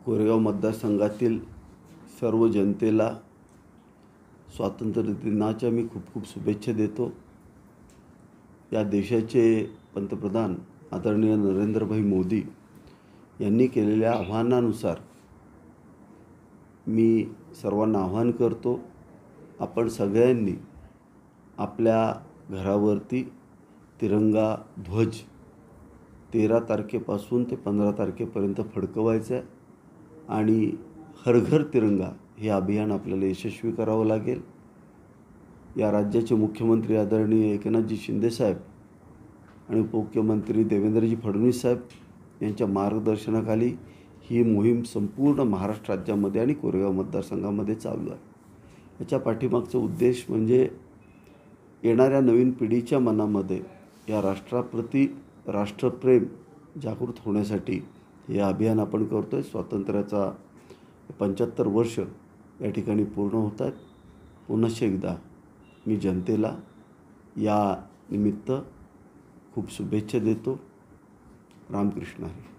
कोरेगाव मतदारसंघातील सर्व जनतेला स्वातंत्र्य दिनाच्या मी खूप खूप शुभेच्छा देतो। या देशाचे पंतप्रधान आदरणीय नरेंद्रभाई मोदी यांनी केलेल्या आव्हानानुसार मी सर्वांना आवाहन करतो, आपण सगळ्यांनी आपल्या घरावरती तिरंगा ध्वज 13 तारखेपासून ते 15 तारखेपर्यंत फडकवायचा आहे आणि हर घर तिरंगा हे अभियान आपल्याला यशस्वी करावं लागेल। या राज्याचे मुख्यमंत्री आदरणीय एकनाथजी शिंदे साहेब आणि उपमुख्यमंत्री देवेंद्रजी फडणवीस साहेब यांच्या मार्गदर्शनाखाली ही मोहीम संपूर्ण महाराष्ट्र राज्यामध्ये आणि कोरेगाव मतदारसंघामध्ये चालू आहे। याच्या पाठीमागचा उद्देश म्हणजे येणाऱ्या नवीन पिढीच्या मनामध्ये या राष्ट्राप्रती राष्ट्रप्रेम जागृत होण्यासाठी हे अभियान आपण करतोय। स्वातंत्र्याचा 75 वर्ष या ठिकाणी पूर्ण होत आहेत। पुन्हा एकदा मी जनतेला या निमित्त खूप शुभेच्छा देतो। रामकृष्ण हरी।